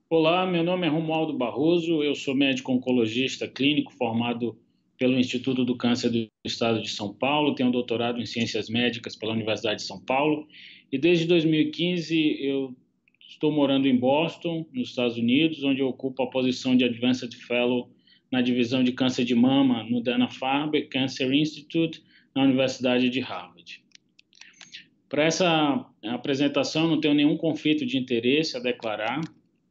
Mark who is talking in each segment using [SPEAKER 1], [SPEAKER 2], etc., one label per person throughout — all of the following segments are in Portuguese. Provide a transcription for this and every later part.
[SPEAKER 1] Olá, meu nome é Romualdo Barroso, eu sou médico oncologista clínico formado pelo Instituto do Câncer do Estado de São Paulo, tenho doutorado em Ciências Médicas pela Universidade de São Paulo e desde 2015 eu estou morando em Boston, nos Estados Unidos, onde eu ocupo a posição de Advanced Fellow na divisão de câncer de mama no Dana-Farber Cancer Institute, na Universidade de Harvard. Para essa apresentação, não tenho nenhum conflito de interesse a declarar.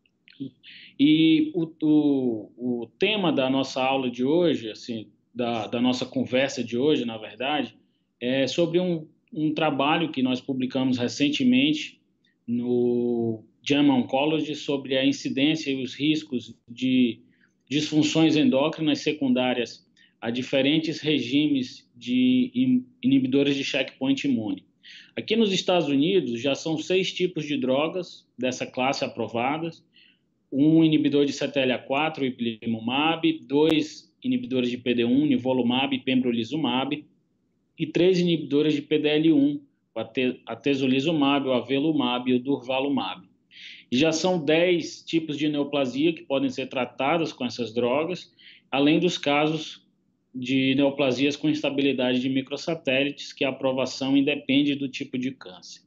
[SPEAKER 1] E o tema da nossa aula de hoje, assim, da nossa conversa de hoje, na verdade, é sobre um trabalho que nós publicamos recentemente no JAMA Oncology sobre a incidência e os riscos de disfunções endócrinas secundárias a diferentes regimes de inibidores de checkpoint imune. Aqui nos Estados Unidos já são 6 tipos de drogas dessa classe aprovadas, um inibidor de CTLA-4, o ipilimumab, 2 inibidores de PD-1, nivolumab e pembrolizumab, e 3 inibidores de PDL-1, o atezolizumab, o avelumab e o durvalumab. E já são 10 tipos de neoplasia que podem ser tratadas com essas drogas, além dos casos de neoplasias com instabilidade de microsatélites, que a aprovação independe do tipo de câncer.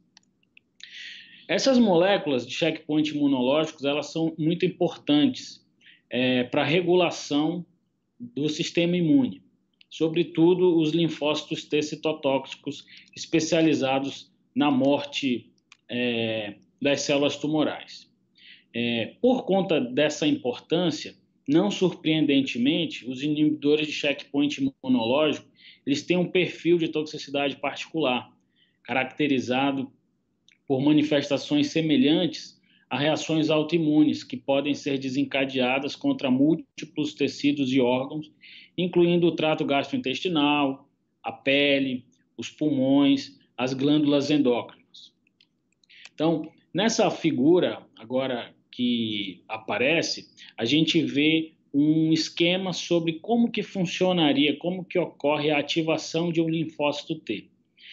[SPEAKER 1] Essas moléculas de checkpoint imunológicos, elas são muito importantes para a regulação do sistema imune, sobretudo os linfócitos T citotóxicos especializados na morte das células tumorais. Por conta dessa importância, não surpreendentemente, os inibidores de checkpoint imunológico, eles têm um perfil de toxicidade particular, caracterizado por manifestações semelhantes a reações autoimunes que podem ser desencadeadas contra múltiplos tecidos e órgãos, incluindo o trato gastrointestinal, a pele, os pulmões, as glândulas endócrinas. Então, nessa figura agora que aparece, a gente vê um esquema sobre como que funcionaria, como que ocorre a ativação de um linfócito T.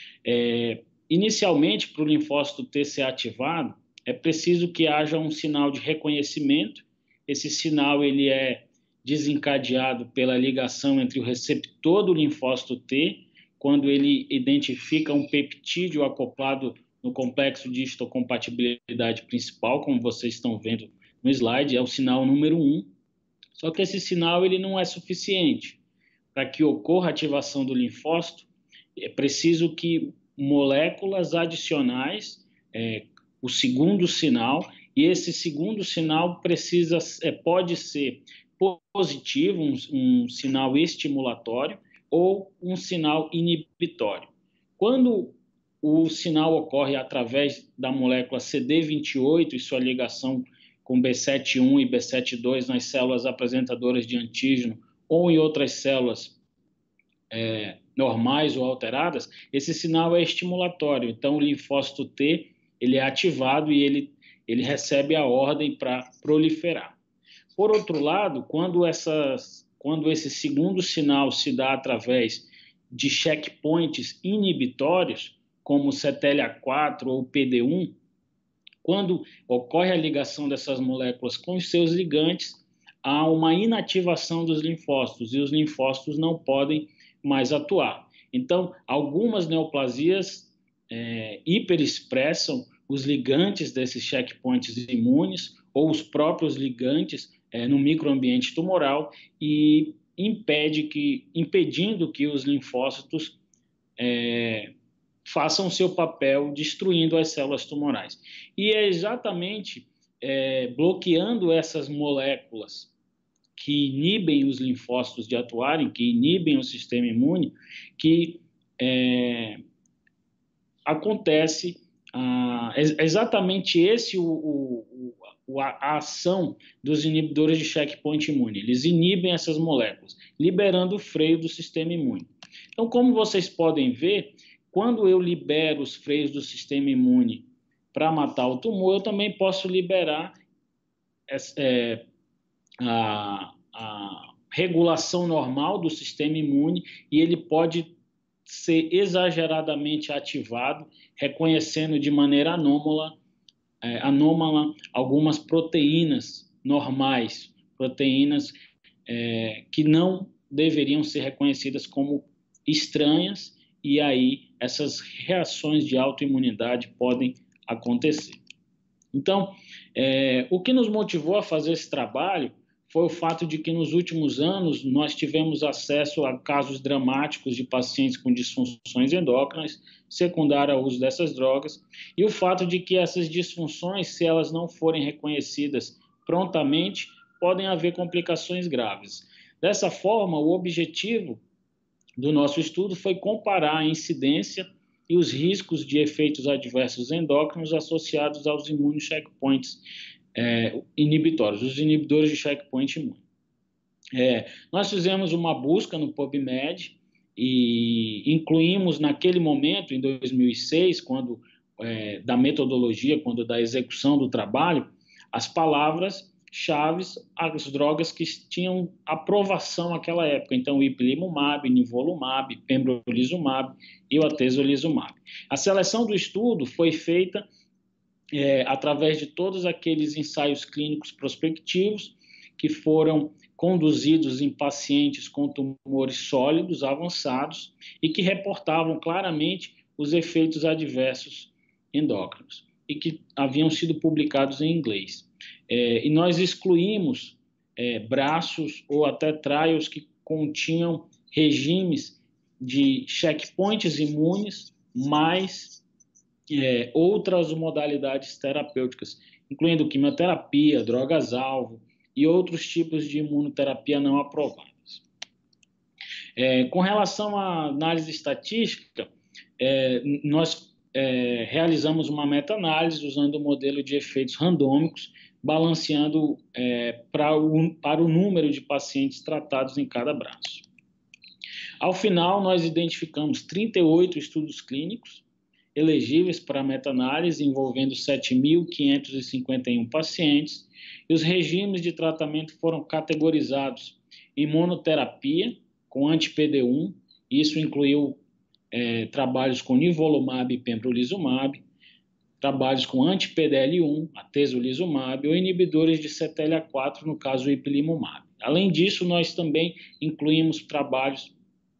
[SPEAKER 1] Inicialmente, para o linfócito T ser ativado, é preciso que haja um sinal de reconhecimento. Esse sinal ele é desencadeado pela ligação entre o receptor do linfócito T, quando ele identifica um peptídeo acoplado no complexo de histocompatibilidade principal, como vocês estão vendo no slide, é o sinal número 1. Só que esse sinal ele não é suficiente. Para que ocorra a ativação do linfócito, é preciso que moléculas adicionais, o segundo sinal, e esse segundo sinal pode ser positivo, um sinal estimulatório, ou um sinal inibitório. Quando o sinal ocorre através da molécula CD28 e sua ligação com B7-1 e B7-2 nas células apresentadoras de antígeno ou em outras células normais ou alteradas, esse sinal é estimulatório. Então, o linfócito T ele é ativado e ele recebe a ordem para proliferar. Por outro lado, quando esse segundo sinal se dá através de checkpoints inibitórios, como o CTLA-4 ou o PD-1, quando ocorre a ligação dessas moléculas com os seus ligantes, há uma inativação dos linfócitos e os linfócitos não podem mais atuar. Então, algumas neoplasias hiperexpressam os ligantes desses checkpoints imunes ou os próprios ligantes no microambiente tumoral e impedindo que os linfócitos façam o seu papel destruindo as células tumorais. E é exatamente bloqueando essas moléculas que inibem os linfócitos de atuarem, que inibem o sistema imune, que acontece exatamente a ação dos inibidores de checkpoint imune. Eles inibem essas moléculas, liberando o freio do sistema imune. Então, como vocês podem ver, quando eu libero os freios do sistema imune para matar o tumor, eu também posso liberar a regulação normal do sistema imune e ele pode ser exageradamente ativado, reconhecendo de maneira anômala algumas proteínas normais, proteínas que não deveriam ser reconhecidas como estranhas, e aí essas reações de autoimunidade podem acontecer. Então, o que nos motivou a fazer esse trabalho foi o fato de que nos últimos anos nós tivemos acesso a casos dramáticos de pacientes com disfunções endócrinas secundárias ao uso dessas drogas, e o fato de que essas disfunções, se elas não forem reconhecidas prontamente, podem haver complicações graves. Dessa forma, o objetivo do nosso estudo foi comparar a incidência e os riscos de efeitos adversos endócrinos associados aos imunocheckpoints inibitórios, os inibidores de checkpoint imune. Nós fizemos uma busca no PubMed e incluímos naquele momento, em 2006, quando da metodologia, quando da execução do trabalho, as palavras-chave, as drogas que tinham aprovação naquela época. Então, o ipilimumab, nivolumab, pembrolizumab e o atezolizumab. A seleção do estudo foi feita através de todos aqueles ensaios clínicos prospectivos que foram conduzidos em pacientes com tumores sólidos avançados e que reportavam claramente os efeitos adversos endócrinos e que haviam sido publicados em inglês. E nós excluímos braços ou até trials que continham regimes de checkpoints imunes mais outras modalidades terapêuticas, incluindo quimioterapia, drogas-alvo e outros tipos de imunoterapia não aprovadas. Com relação à análise estatística, nós realizamos uma meta-análise usando o modelo de efeitos randômicos, balanceando para o número de pacientes tratados em cada braço. Ao final, nós identificamos 38 estudos clínicos elegíveis para meta-análise, envolvendo 7.551 pacientes, e os regimes de tratamento foram categorizados em monoterapia, com anti-PD1, isso incluiu trabalhos com nivolumab e pembrolizumab, trabalhos com anti-PDL1, atezolizumab, ou inibidores de CTLA4, no caso o ipilimumab. Além disso, nós também incluímos trabalhos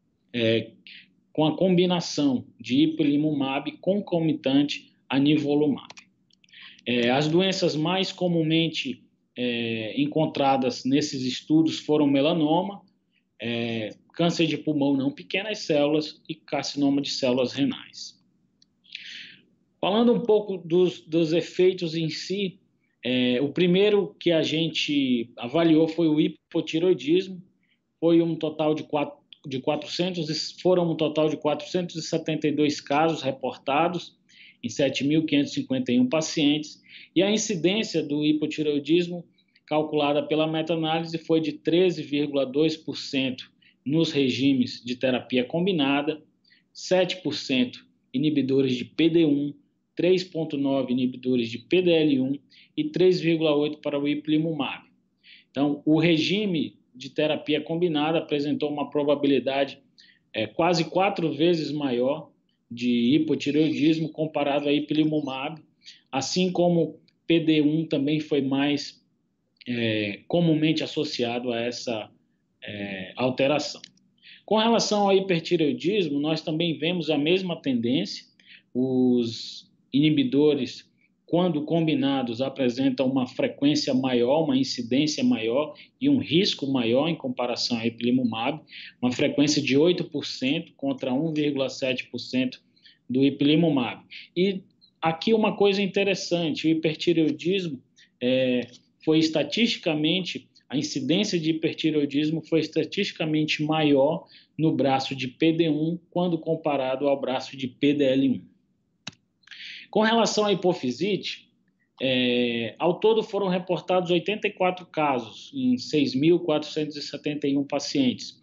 [SPEAKER 1] com a combinação de ipilimumab concomitante a nivolumab. As doenças mais comumente encontradas nesses estudos foram melanoma, câncer de pulmão não pequenas células e carcinoma de células renais. Falando um pouco dos efeitos em si, o primeiro que a gente avaliou foi o hipotireoidismo, foi um total de 472 casos reportados em 7.551 pacientes, e a incidência do hipotireoidismo calculada pela meta-análise foi de 13,2% nos regimes de terapia combinada, 7% inibidores de PD1, 3,9% inibidores de PDL1 e 3,8% para o ipilimumab. Então, o regime de terapia combinada apresentou uma probabilidade quase 4 vezes maior de hipotireoidismo comparado a ipilimumab, assim como PD1 também foi mais comumente associado a essa alteração. Com relação ao hipertireoidismo, nós também vemos a mesma tendência. Os inibidores, quando combinados, apresentam uma frequência maior, uma incidência maior e um risco maior em comparação ao ipilimumab, uma frequência de 8% contra 1,7% do ipilimumab. E aqui uma coisa interessante, o hipertireoidismo foi estatisticamente, a incidência de hipertireoidismo foi estatisticamente maior no braço de PD1 quando comparado ao braço de PDL1. Com relação à hipofisite, ao todo foram reportados 84 casos em 6.471 pacientes.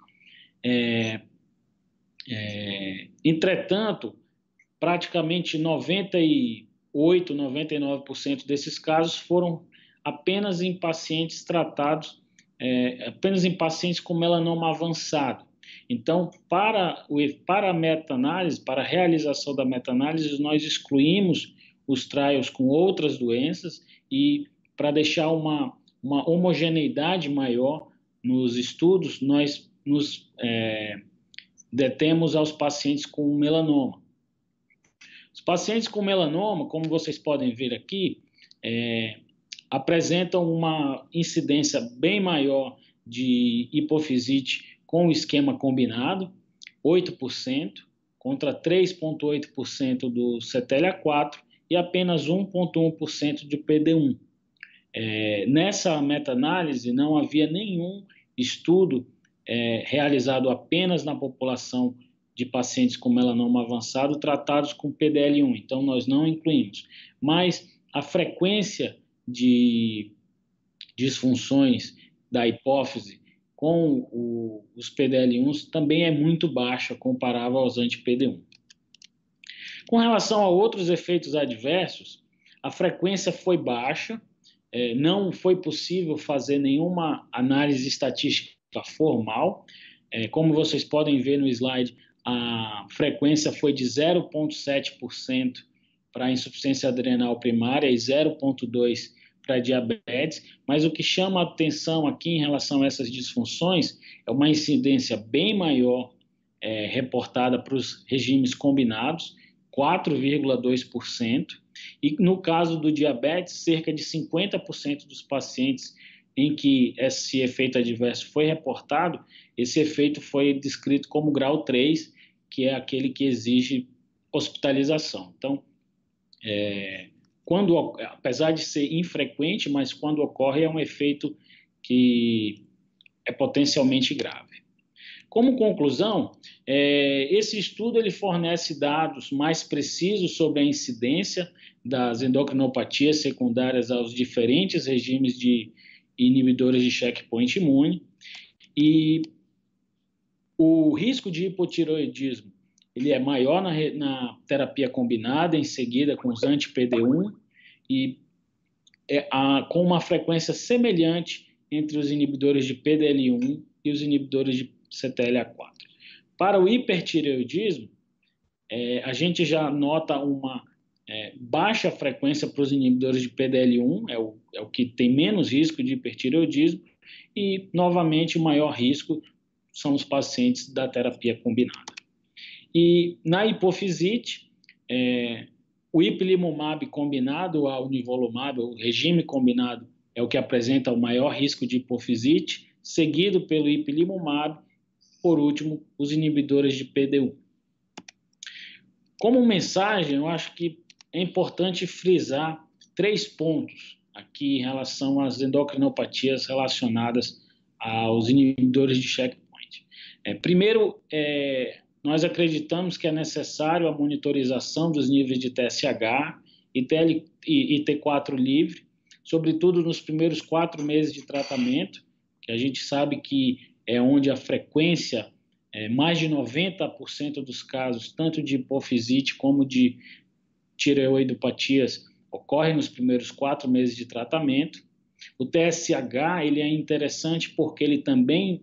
[SPEAKER 1] Entretanto, praticamente 98, 99% desses casos foram apenas em pacientes tratados, apenas em pacientes com melanoma avançado. Então, para a meta-análise, para a realização da meta-análise, nós excluímos os trials com outras doenças e para deixar uma uma homogeneidade maior nos estudos, nós nos detemos aos pacientes com melanoma. Os pacientes com melanoma, como vocês podem ver aqui, apresentam uma incidência bem maior de hipofisite com o esquema combinado, 8%, contra 3,8% do CTLA-4 e apenas 1,1% de PD-1. Nessa meta-análise, não havia nenhum estudo realizado apenas na população de pacientes com melanoma avançado tratados com PDL1, então nós não incluímos. Mas a frequência de disfunções da hipófise com os PDL1s também é muito baixa, comparável aos anti-PD1. Com relação a outros efeitos adversos, a frequência foi baixa, não foi possível fazer nenhuma análise estatística formal. Como vocês podem ver no slide, a frequência foi de 0,7% para insuficiência adrenal primária e 0,2% para diabetes, mas o que chama a atenção aqui em relação a essas disfunções é uma incidência bem maior reportada para os regimes combinados, 4,2%, e no caso do diabetes, cerca de 50% dos pacientes em que esse efeito adverso foi reportado, esse efeito foi descrito como grau 3, que é aquele que exige hospitalização. Então, apesar de ser infrequente, mas quando ocorre é um efeito que é potencialmente grave. Como conclusão, esse estudo ele fornece dados mais precisos sobre a incidência das endocrinopatias secundárias aos diferentes regimes de inibidores de checkpoint imune, e o risco de hipotireoidismo ele é maior na terapia combinada, em seguida com os anti-PD1, e com uma frequência semelhante entre os inibidores de PDL1 e os inibidores de CTLA-4. Para o hipertireoidismo, a gente já nota uma baixa frequência para os inibidores de PDL1, é o que tem menos risco de hipertireoidismo, e, novamente, o maior risco são os pacientes da terapia combinada. E na hipofisite, o ipilimumab combinado ao nivolumab, o regime combinado, é o que apresenta o maior risco de hipofisite, seguido pelo ipilimumab, por último, os inibidores de PD1. Como mensagem, eu acho que é importante frisar 3 pontos aqui em relação às endocrinopatias relacionadas aos inibidores de checkpoint. Primeiro, nós acreditamos que é necessário a monitorização dos níveis de TSH e T4 livre, sobretudo nos primeiros 4 meses de tratamento, que a gente sabe que é onde a frequência, mais de 90% dos casos, tanto de hipofisite como de tireoidopatias, ocorre nos primeiros 4 meses de tratamento. O TSH ele é interessante porque ele também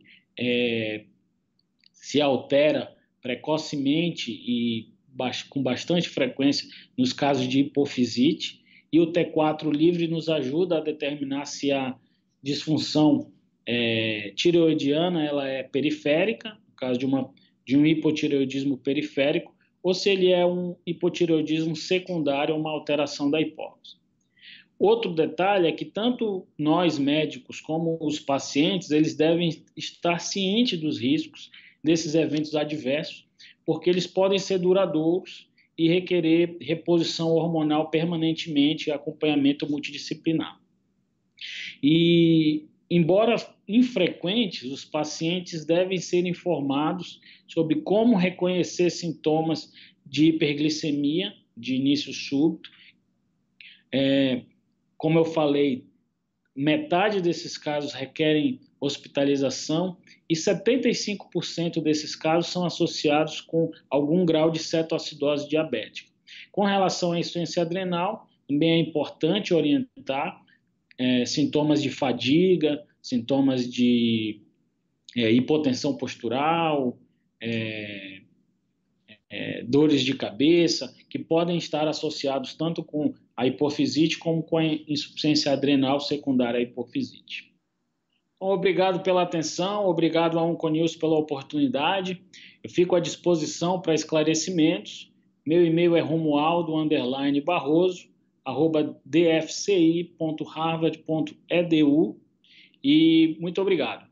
[SPEAKER 1] se altera precocemente e com bastante frequência nos casos de hipofisite, e o T4 livre nos ajuda a determinar se a disfunção tireoidiana ela é periférica, no caso de um hipotireoidismo periférico, ou se ele é um hipotireoidismo secundário, uma alteração da hipófise. Outro detalhe é que tanto nós médicos como os pacientes, eles devem estar cientes dos riscos desses eventos adversos, porque eles podem ser duradouros e requerer reposição hormonal permanentemente e acompanhamento multidisciplinar. E, embora infrequentes, os pacientes devem ser informados sobre como reconhecer sintomas de hiperglicemia de início súbito. Como eu falei, metade desses casos requerem hospitalização e 75% desses casos são associados com algum grau de cetoacidose diabética. Com relação à insuficiência adrenal, também é importante orientar sintomas de fadiga, sintomas de hipotensão postural, dores de cabeça, que podem estar associados tanto com a hipofisite como com a insuficiência adrenal secundária à hipofisite. Então, obrigado pela atenção, obrigado a Onconilson pela oportunidade. Eu fico à disposição para esclarecimentos. Meu e-mail é romualdo_barroso@dfci.harvard.edu e muito obrigado.